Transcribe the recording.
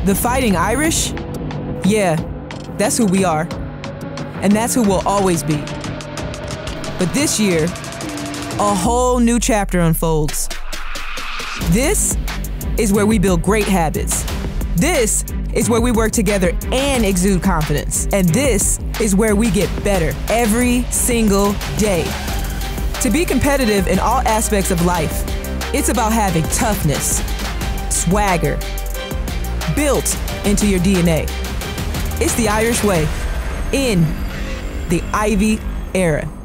The Fighting Irish? Yeah, that's who we are. And that's who we'll always be. But this year, a whole new chapter unfolds. This is where we build great habits. This is where we work together and exude confidence. And this is where we get better every single day. To be competitive in all aspects of life, it's about having toughness, swagger, built into your DNA. It's the Irish way in the Ivy era.